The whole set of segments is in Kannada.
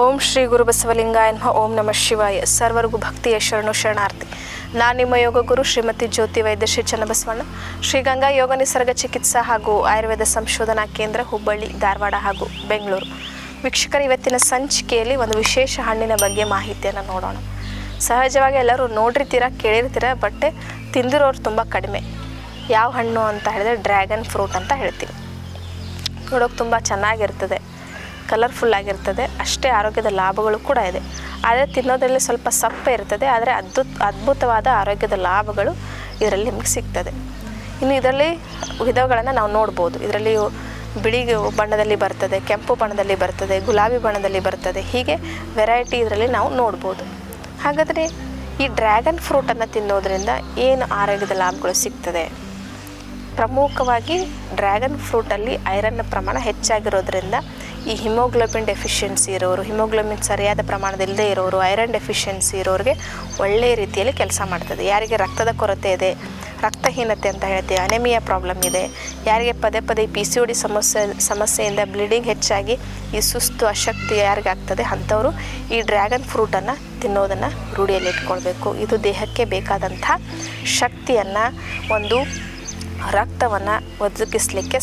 ಓಂ ಶ್ರೀ ಗುರು ಬಸವಲಿಂಗಾಯ ನಮಃ. ಓಂ ನಮಃ ಶಿವಾಯ. ಸರ್ವರಿಗೂ ಭಕ್ತಿಯ ಶರಣು ಶರಣಾರ್ಥಿ. ನಾನು ನಿಮ್ಮ ಯೋಗ ಗುರು ಶ್ರೀಮತಿ ಜ್ಯೋತಿ ವೈದ್ಯ ಶ್ರೀ ಚನ್ನಬಸವಣ್ಣ, ಶ್ರೀ ಗಂಗಾ ಯೋಗ ನಿಸರ್ಗ ಚಿಕಿತ್ಸಾ ಹಾಗೂ ಆಯುರ್ವೇದ ಸಂಶೋಧನಾ ಕೇಂದ್ರ, ಹುಬ್ಬಳ್ಳಿ, ಧಾರವಾಡ ಹಾಗೂ ಬೆಂಗಳೂರು. ವೀಕ್ಷಕರು, ಇವತ್ತಿನ ಸಂಚಿಕೆಯಲ್ಲಿ ಒಂದು ವಿಶೇಷ ಹಣ್ಣಿನ ಬಗ್ಗೆ ಮಾಹಿತಿಯನ್ನು ನೋಡೋಣ. ಸಹಜವಾಗಿ ಎಲ್ಲರೂ ನೋಡಿರ್ತೀರ, ಕೇಳಿರ್ತೀರ, ಬಟ್ ತಿಂದಿರೋರು ತುಂಬ ಕಡಿಮೆ. ಯಾವ ಹಣ್ಣು ಅಂತ ಹೇಳಿದ್ರೆ ಡ್ರ್ಯಾಗನ್ ಫ್ರೂಟ್ ಅಂತ ಹೇಳ್ತೀವಿ. ನೋಡೋಕೆ ತುಂಬ ಚೆನ್ನಾಗಿರ್ತದೆ, ಕಲರ್ಫುಲ್ ಆಗಿರ್ತದೆ, ಅಷ್ಟೇ ಆರೋಗ್ಯದ ಲಾಭಗಳು ಕೂಡ ಇದೆ. ಆದರೆ ತಿನ್ನೋದ್ರಲ್ಲಿ ಸ್ವಲ್ಪ ಸಪ್ಪೆ ಇರ್ತದೆ, ಆದರೆ ಅದ್ಭುತವಾದ ಆರೋಗ್ಯದ ಲಾಭಗಳು ಇದರಲ್ಲಿ ನಿಮಗೆ ಸಿಗ್ತದೆ. ಇನ್ನು ಇದರಲ್ಲಿ ವಿಧಗಳನ್ನು ನಾವು ನೋಡ್ಬೋದು. ಇದರಲ್ಲಿ ಬಿಳಿ ಬಣ್ಣದಲ್ಲಿ ಬರ್ತದೆ, ಕೆಂಪು ಬಣ್ಣದಲ್ಲಿ ಬರ್ತದೆ, ಗುಲಾಬಿ ಬಣ್ಣದಲ್ಲಿ ಬರ್ತದೆ, ಹೀಗೆ ವೆರೈಟಿ ಇದರಲ್ಲಿ ನಾವು ನೋಡ್ಬೋದು. ಹಾಗಾದರೆ ಈ ಡ್ರ್ಯಾಗನ್ ಫ್ರೂಟನ್ನು ತಿನ್ನೋದ್ರಿಂದ ಏನು ಆರೋಗ್ಯದ ಲಾಭಗಳು ಸಿಗ್ತದೆ? ಪ್ರಮುಖವಾಗಿ ಡ್ರ್ಯಾಗನ್ ಫ್ರೂಟಲ್ಲಿ ಐರನ್ನ ಪ್ರಮಾಣ ಹೆಚ್ಚಾಗಿರೋದ್ರಿಂದ ಈ ಹಿಮೋಗ್ಲೋಬಿನ್ ಡೆಫಿಷಿಯನ್ಸಿ ಇರೋರು, ಹಿಮೋಗ್ಲೋಬಿನ್ ಸರಿಯಾದ ಪ್ರಮಾಣದಲ್ಲದೆ ಇರೋರು, ಐರನ್ ಡೆಫಿಷಿಯನ್ಸಿ ಇರೋರಿಗೆ ಒಳ್ಳೆಯ ರೀತಿಯಲ್ಲಿ ಕೆಲಸ ಮಾಡ್ತದೆ. ಯಾರಿಗೆ ರಕ್ತದ ಕೊರತೆ ಇದೆ, ರಕ್ತಹೀನತೆ ಅಂತ ಹೇಳ್ತೀವಿ, ಅನೆಮಿಯಾ ಪ್ರಾಬ್ಲಮ್ ಇದೆ, ಯಾರಿಗೆ ಪದೇ ಪದೇ PCOD ಸಮಸ್ಯೆಯಿಂದ ಬ್ಲೀಡಿಂಗ್ ಹೆಚ್ಚಾಗಿ ಈ ಸುಸ್ತು ಅಶಕ್ತಿ ಯಾರಿಗಾಗ್ತದೆ ಅಂಥವರು ಈ ಡ್ರ್ಯಾಗನ್ ಫ್ರೂಟನ್ನು ತಿನ್ನೋದನ್ನು ರೂಢಿಯಲ್ಲಿ ಇಟ್ಕೊಳ್ಬೇಕು. ಇದು ದೇಹಕ್ಕೆ ಬೇಕಾದಂಥ ಶಕ್ತಿಯನ್ನು, ಒಂದು ರಕ್ತವನ್ನು ಒದಗಿಸಲಿಕ್ಕೆ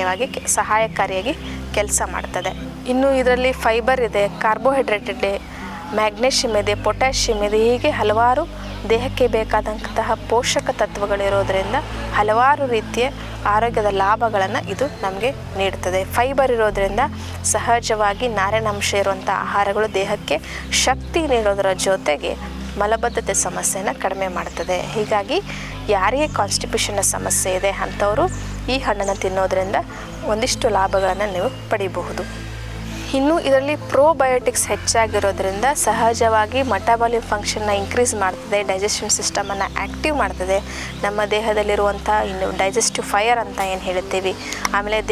ಸಹಾಯಕಾರಿಯಾಗಿ ಕೆಲಸ ಮಾಡ್ತದೆ. ಇನ್ನು ಇದರಲ್ಲಿ ಫೈಬರ್ ಇದೆ, ಕಾರ್ಬೋಹೈಡ್ರೇಟ್ ಇದೆ, ಮ್ಯಾಗ್ನೇಷಿಯಮ್ ಇದೆ, ಪೊಟ್ಯಾಷಿಯಮ್ ಇದೆ, ಹೀಗೆ ಹಲವಾರು ದೇಹಕ್ಕೆ ಬೇಕಾದಂತಹ ಪೋಷಕ ತತ್ವಗಳಿರೋದರಿಂದ ಹಲವಾರು ರೀತಿಯ ಆರೋಗ್ಯದ ಲಾಭಗಳನ್ನು ಇದು ನಮಗೆ ನೀಡ್ತದೆ. ಫೈಬರ್ ಇರೋದರಿಂದ ಸಹಜವಾಗಿ ನಾರಿನಾಂಶ ಇರುವಂಥ ಆಹಾರಗಳು ದೇಹಕ್ಕೆ ಶಕ್ತಿ ನೀಡೋದರ ಜೊತೆಗೆ ಮಲಬದ್ಧತೆ ಸಮಸ್ಯೆಯನ್ನು ಕಡಿಮೆ ಮಾಡ್ತದೆ. ಹೀಗಾಗಿ ಯಾರಿಗೆ ಕಾನ್ಸ್ಟಿಪೇಷನ್ನ ಸಮಸ್ಯೆ ಇದೆ ಅಂಥವರು ಈ ಹಣ್ಣನ್ನು ತಿನ್ನೋದ್ರಿಂದ ಒಂದಿಷ್ಟು ಲಾಭಗಳನ್ನು ನೀವು ಪಡಿಬಹುದು. ಇನ್ನು ಇದರಲ್ಲಿ ಪ್ರೋಬಯೋಟಿಕ್ಸ್ ಹೆಚ್ಚಾಗಿರೋದ್ರಿಂದ ಸಹಜವಾಗಿ ಮೆಟಾಬಾಲಿಕ್ ಫಂಕ್ಷನ್ನ ಇನ್ಕ್ರೀಸ್ ಮಾಡ್ತದೆ, ಡೈಜೆಷನ್ ಸಿಸ್ಟಮನ್ನು ಆ್ಯಕ್ಟಿವ್ ಮಾಡ್ತದೆ, ನಮ್ಮ ದೇಹದಲ್ಲಿರುವಂಥ ಇನ್ನು ಡೈಜೆಸ್ಟಿವ್ ಫೈರ್ ಅಂತ ಏನು ಹೇಳ್ತೀವಿ, ಆಮೇಲೆ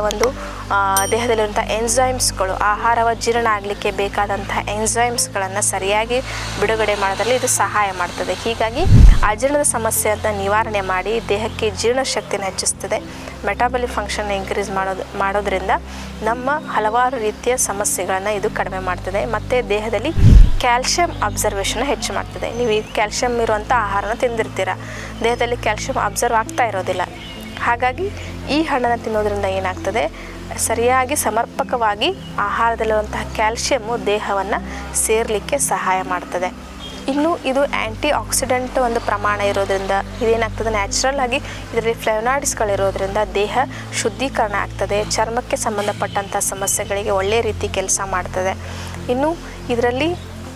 ದೇಹದಲ್ಲಿರುವಂಥ ಎನ್ಸೈಮ್ಸ್ಗಳು, ಆಹಾರವ ಜೀರ್ಣ ಆಗಲಿಕ್ಕೆ ಬೇಕಾದಂಥ ಎನ್ಸೈಮ್ಸ್ಗಳನ್ನು ಸರಿಯಾಗಿ ಬಿಡುಗಡೆ ಮಾಡೋದ್ರಲ್ಲಿ ಇದು ಸಹಾಯ ಮಾಡ್ತದೆ. ಹೀಗಾಗಿ ಅಜೀರ್ಣದ ಸಮಸ್ಯೆಯನ್ನು ನಿವಾರಣೆ ಮಾಡಿ ದೇಹಕ್ಕೆ ಜೀರ್ಣಶಕ್ತಿಯನ್ನು ಹೆಚ್ಚಿಸ್ತದೆ. ಮೆಟಾಬಾಲಿಕ್ ಫಂಕ್ಷನ್ನ ಇನ್ಕ್ರೀಸ್ ಮಾಡೋದ್ರಿಂದ ನಮ್ಮ ಹಲವಾರು ರೀತಿಯ ಸಮಸ್ಯೆಗಳನ್ನು ಇದು ಕಡಿಮೆ ಮಾಡ್ತದೆ. ಮತ್ತು ದೇಹದಲ್ಲಿ ಕ್ಯಾಲ್ಶಿಯಂ ಅಬ್ಸರ್ವೇಷನ್ ಹೆಚ್ಚು ಮಾಡ್ತದೆ. ನೀವು ಈ ಕ್ಯಾಲ್ಶಿಯಂ ಇರುವಂಥ ಆಹಾರನ ತಿಂದಿರ್ತೀರ, ದೇಹದಲ್ಲಿ ಕ್ಯಾಲ್ಶಿಯಂ ಅಬ್ಸರ್ವ್ ಆಗ್ತಾ ಇರೋದಿಲ್ಲ. ಹಾಗಾಗಿ ಈ ಹಣ್ಣನ್ನು ತಿನ್ನೋದ್ರಿಂದ ಏನಾಗ್ತದೆ, ಸರಿಯಾಗಿ ಸಮರ್ಪಕವಾಗಿ ಆಹಾರದಲ್ಲಿರುವಂತಹ ಕ್ಯಾಲ್ಶಿಯಮ್ಮು ದೇಹವನ್ನು ಸೇರಲಿಕ್ಕೆ ಸಹಾಯ ಮಾಡ್ತದೆ. ಇನ್ನು ಇದು ಆ್ಯಂಟಿ ಆಕ್ಸಿಡೆಂಟ್ ಒಂದು ಪ್ರಮಾಣ ಇರೋದ್ರಿಂದ ಇದೇನಾಗ್ತದೆ, ನ್ಯಾಚುರಲ್ ಆಗಿ ಇದರಲ್ಲಿ ಫ್ಲೇವನಾಯ್ಡ್ಸ್ಗಳಿರೋದ್ರಿಂದ ದೇಹ ಶುದ್ಧೀಕರಣ ಆಗ್ತದೆ, ಚರ್ಮಕ್ಕೆ ಸಂಬಂಧಪಟ್ಟಂಥ ಸಮಸ್ಯೆಗಳಿಗೆ ಒಳ್ಳೆಯ ರೀತಿ ಕೆಲಸ ಮಾಡ್ತದೆ. ಇನ್ನು ಇದರಲ್ಲಿ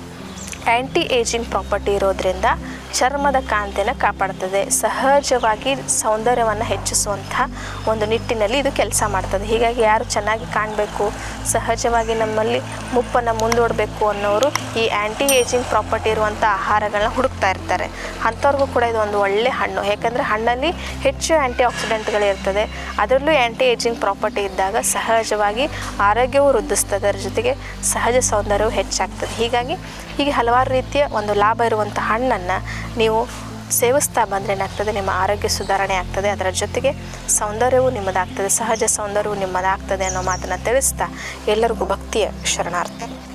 ಆ್ಯಂಟಿ ಏಜಿಂಗ್ ಪ್ರಾಪರ್ಟಿ ಇರೋದ್ರಿಂದ ಚರ್ಮದ ಕಾಂತಿಯನ್ನು ಕಾಪಾಡ್ತದೆ, ಸಹಜವಾಗಿ ಸೌಂದರ್ಯವನ್ನು ಹೆಚ್ಚಿಸುವಂಥ ಒಂದು ನಿಟ್ಟಿನಲ್ಲಿ ಇದು ಕೆಲಸ ಮಾಡ್ತದೆ. ಹೀಗಾಗಿ ಯಾರು ಚೆನ್ನಾಗಿ ಕಾಣಬೇಕು, ಸಹಜವಾಗಿ ನಮ್ಮಲ್ಲಿ ಮುಪ್ಪನ್ನು ಮುಂದೂಡಬೇಕು ಅನ್ನೋರು ಈ ಆ್ಯಂಟಿ ಏಜಿಂಗ್ ಪ್ರಾಪರ್ಟಿ ಇರುವಂಥ ಆಹಾರಗಳನ್ನ ಹುಡುಕ್ತಾ ಇರ್ತಾರೆ. ಅಂಥವ್ರಿಗೂ ಕೂಡ ಇದು ಒಂದು ಒಳ್ಳೆಯ ಹಣ್ಣು. ಯಾಕಂದರೆ ಹಣ್ಣಲ್ಲಿ ಹೆಚ್ಚು ಆ್ಯಂಟಿ ಆಕ್ಸಿಡೆಂಟ್ಗಳಿರ್ತದೆ, ಅದರಲ್ಲೂ ಆ್ಯಂಟಿ ಏಜಿಂಗ್ ಪ್ರಾಪರ್ಟಿ ಇದ್ದಾಗ ಸಹಜವಾಗಿ ಆರೋಗ್ಯವೂ ವೃದ್ಧಿಸ್ತದೆ, ಅದರ ಜೊತೆಗೆ ಸಹಜ ಸೌಂದರ್ಯವೂ ಹೆಚ್ಚಾಗ್ತದೆ. ಹೀಗೆ ಹಲವಾರು ರೀತಿಯ ಒಂದು ಲಾಭ ಇರುವಂಥ ಹಣ್ಣನ್ನು ನೀವು ಸೇವಿಸ್ತಾ ಬಂದರೆ ಏನಾಗ್ತದೆ, ನಿಮ್ಮ ಆರೋಗ್ಯ ಸುಧಾರಣೆ ಆಗ್ತದೆ, ಅದರ ಜೊತೆಗೆ ಸೌಂದರ್ಯವೂ ನಿಮ್ಮದಾಗ್ತದೆ, ಸಹಜ ಸೌಂದರ್ಯವೂ ನಿಮ್ಮದಾಗ್ತದೆ ಅನ್ನೋ ಮಾತನ್ನು ತಿಳಿಸ್ತಾ ಎಲ್ಲರಿಗೂ ಭಕ್ತಿಯ ಶರಣಾರ್ಥಿ.